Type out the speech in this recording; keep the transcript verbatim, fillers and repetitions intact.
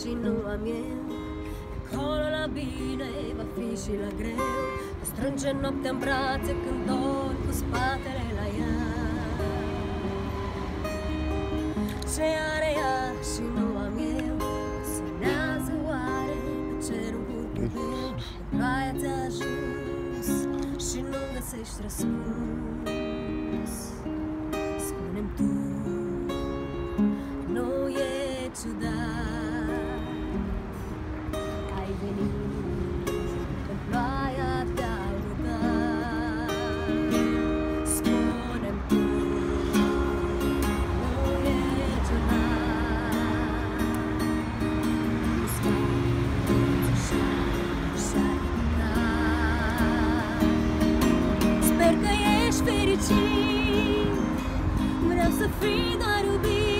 și nu am eu. Acolo la bine va fi și la greu. Te strânge noaptea în brațe când dormi cu spatele la ea. Ce are ea și nu am eu? Semnează oare pe cerul curcubeu? Ploaia ți-a ajuns și nu găsești răspuns. Spune-mi tu, nu e ciudat? Ai venit când ploaia te-a rugat. Spune-mi tu, nu e ciudat? Sper că ești fericit, vreau să fii doar iubit.